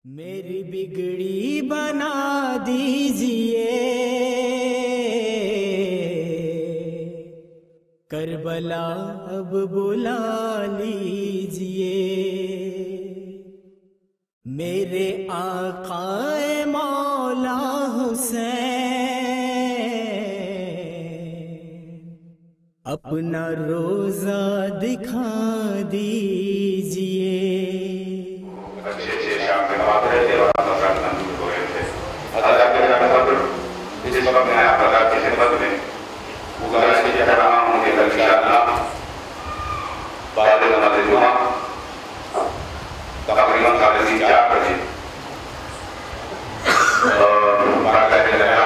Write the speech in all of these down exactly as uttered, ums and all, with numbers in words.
मेरी बिगड़ी बना दीजिए, करबला अब बुला लीजिए। मेरे आकाए मौला हुसैन, अपना रोजा दिखा दीजिए। अच्छे अच्छे शाम के बाद रहे थे और आपका प्रार्थना दूर हो रहे थे। अल्लाह के रहमत से इस वक्त मैं आप अल्लाह की खिदमत में गुजारिश की कर रहा हूँ कि इंशाअल्लाह बाद नमाज जुमा तकरीबन साढ़े तीन चार बजे बारगाह लहरा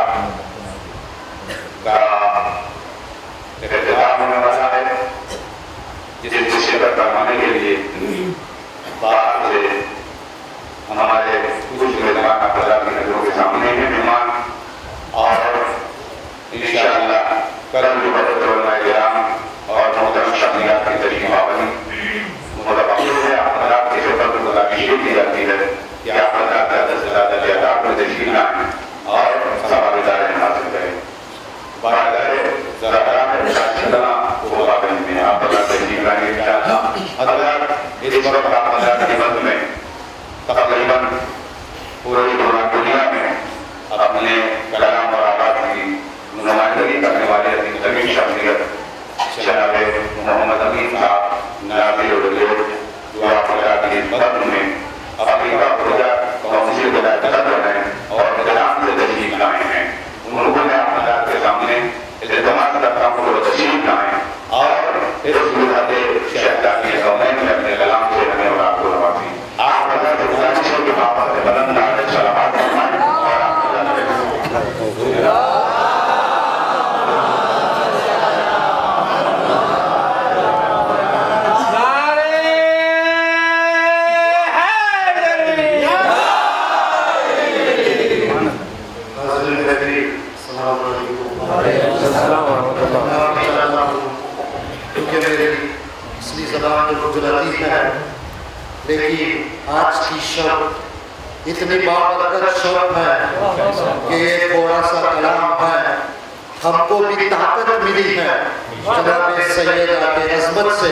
का इख्तिताम होने वाला है, जिसे शिरकत करवाने के लिए बाहर से हमारे कुछ मेहमान अल्लाह की नजरों के सामने हैं मेहमान, और इंशाअल्लाह कल भी बड़े और मोहतरम शख्सियत की तरीके पाबंदी मुतबाकिल है। अल्लाह की खिदमत में गुजारिश की जाती है कि आप अल्लाह का ज़्यादा से ज़्यादा तादाद में तशरीफ लाएं और सवाबदार हासिल करें। बारगाह ज़रारा को पाबंदी में आप अल्लाह तशरीफ लाएंगे इंशाअल्लाह। अल्लाह इस वक्त आप अल्लाह की खिदमत में तकरीबन पूरी दुनिया में अपने कलाम और आवाज़ की नुमाइंदगी करने वाले अजीम शख्सियत जनाब मोहम्मद अमीन साहब नाज़िर उल-उलूम जो आप अल्लाह की खिदमत में अफ्रीका पूरा काउंसिल के दायरे में हैं और इस्लाम से तशरीफ लाए हैं। उनको मैं अल्लाह के सामने इल्तिमास करता हूँ वो तशरीफ लाएं और इस गुज़ारे शहदादी कौमें में अपने कलाम से हमें और आपको रवासी आप अल्लाह के गुज़ारिशों के बाबत से बुलंद नारे सलावत फरमाएं और आप है, लेकिन आज की शब इतनी बाबरकत शब है कि ये थोड़ा सा कलाम है, हमको भी ताकत मिली है जनाब सैयदा के अज़मत से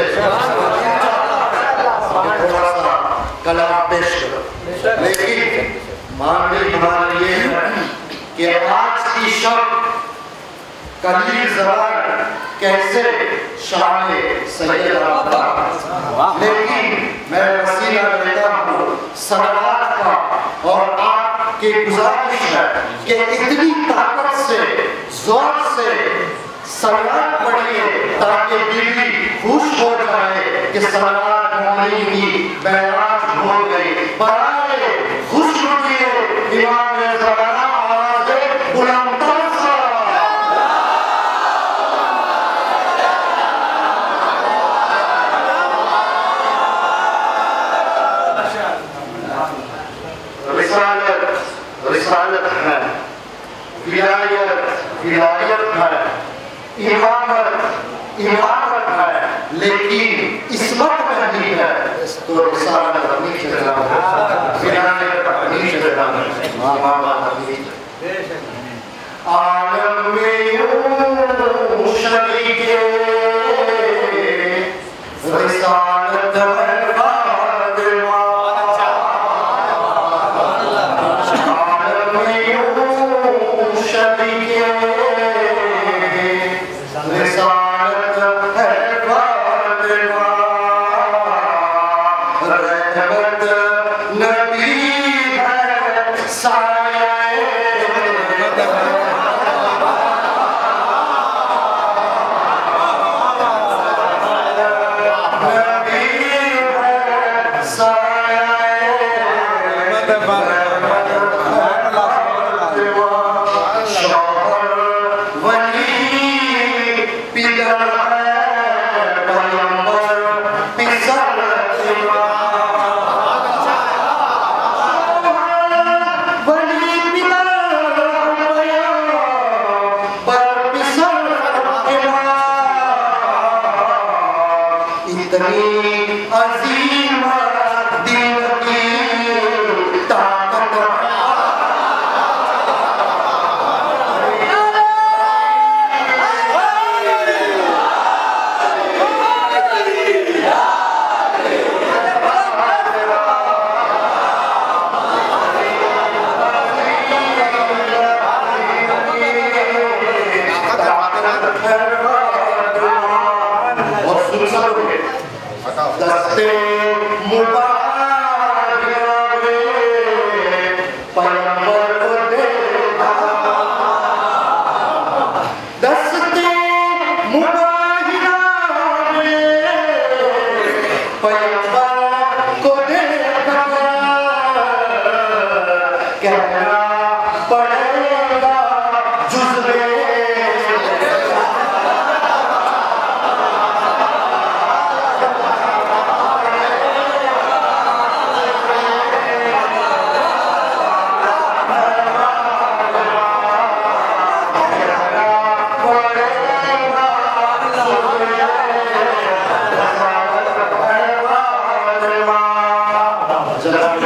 थोड़ा सा कलाम पेश करो। लेकिन मानवी मान ये है कि आज की शब कलील ज़बान कैसे शान सैयदा, लेकिन मैं वसीला लेता हूँ सलावत का और आपकी गुजारिश है कि इतनी ताकत से जोर से सलावत पढ़िए ताकि बीवी खुश हो जाए कि सलावत होने की बैराज हो गई। बराए खुश होइए इमाम ज़माना आवाज़ बुलंद रिसालत है, विलायत विलायत है, इमामत इमामत है, लेकिन इस्मत नहीं है तो रिसालत अपनी जगह है, विलायत अपनी जगह है, इमामत अपनी जगह। आलम में यूं शरीके रिसालत है इतनी अजीम दिन की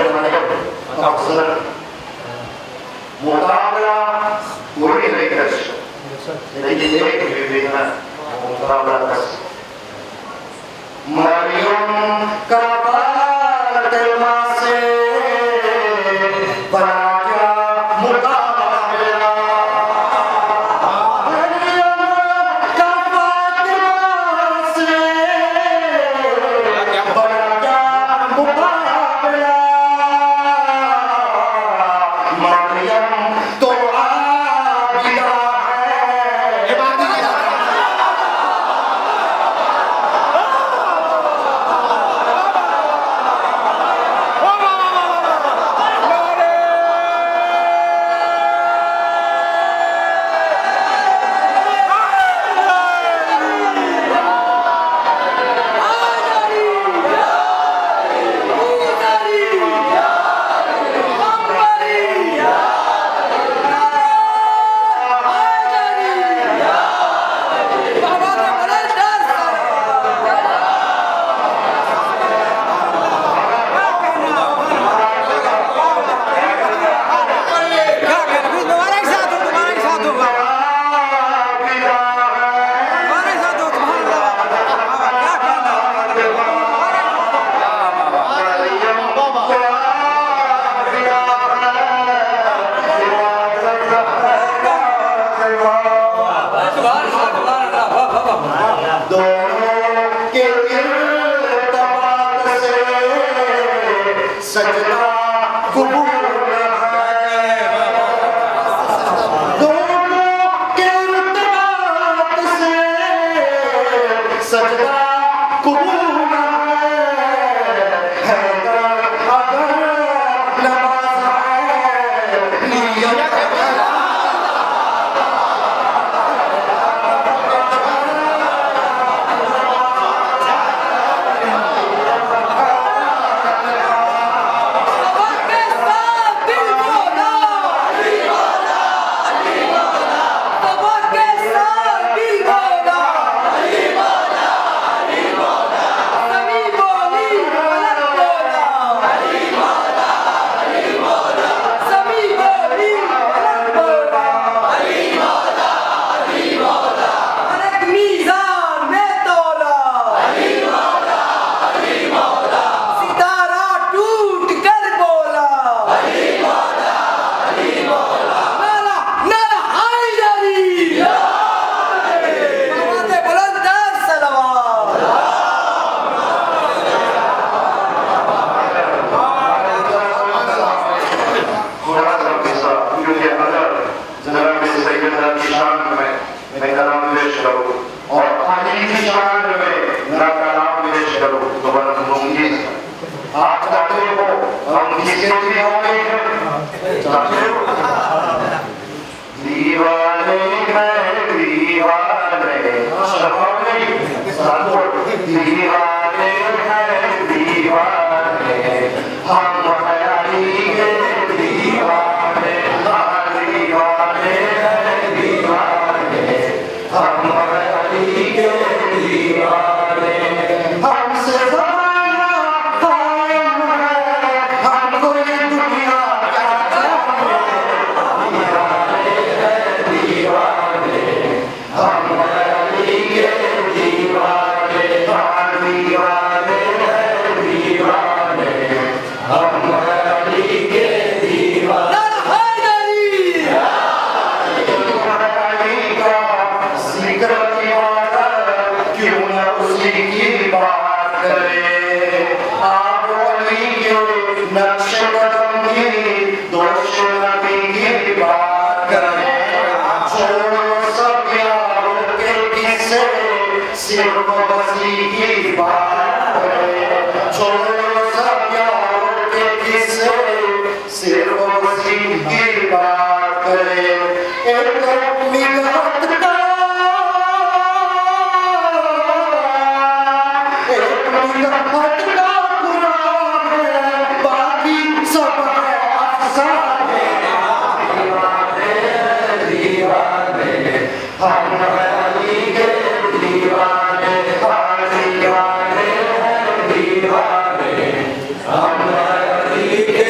हमारे अफसर मुकाबला कोई नहीं कर सकता, लेकिन एक विवेचना मुकाबला कर सकता। मरियम का फातिमा से बना क्या मुकाबला, मरियम का फातिमा से बना क्या मुकाबला, मरियम तो आबिदा है। सजदा कबूल है, दोनों के इर्तिबात से सजदा कबूल है, हैदर अगर नवाज है नियत दीवाने हैं दीवाने दीवाने हैं दीवाने हम हयाली के दीवाने, दीवाने हैं दीवाने हम हयाली के दीवाने, हमसे ज़माना कायम है, हमको ये दुनिया सिर्फ बसी की बात है, छोड़ो सब यारों के किस्से, सिर्फ बसी की बात करे। एक मिगत का एक मिगत का कुरान है, बाकी सब है अफसाने, दीवाने दीवाने हम अली के दीवाने, दीवाने दीवाने हम अली के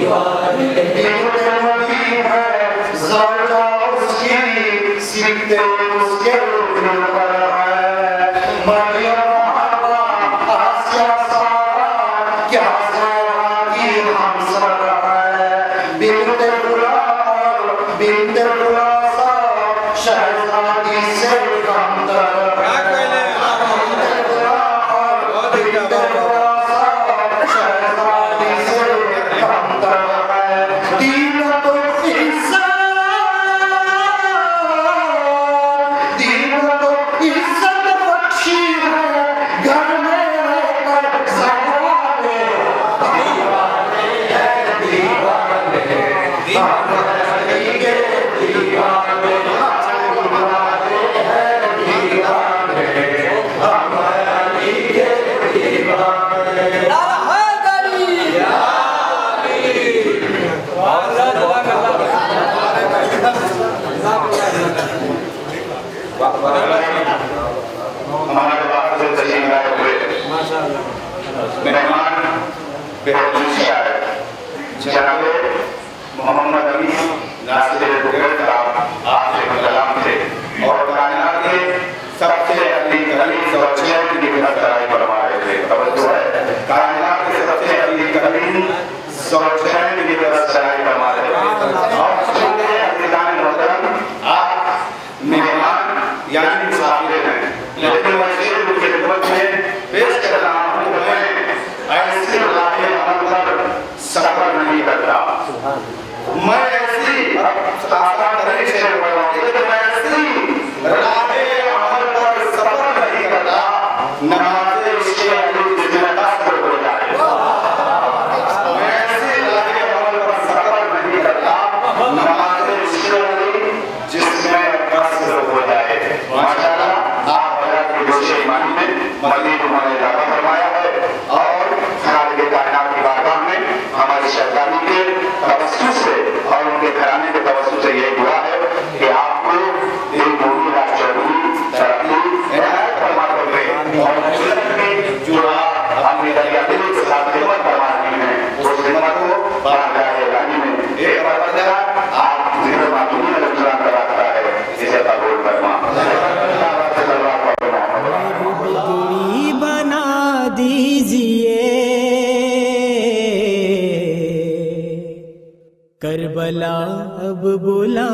करबला अब बुला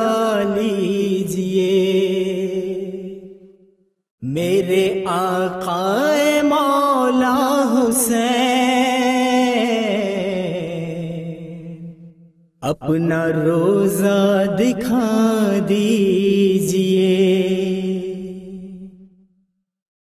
लीजिए, मेरे आकाए मौला हुसैन, अपना रोजा दिखा दीजिए।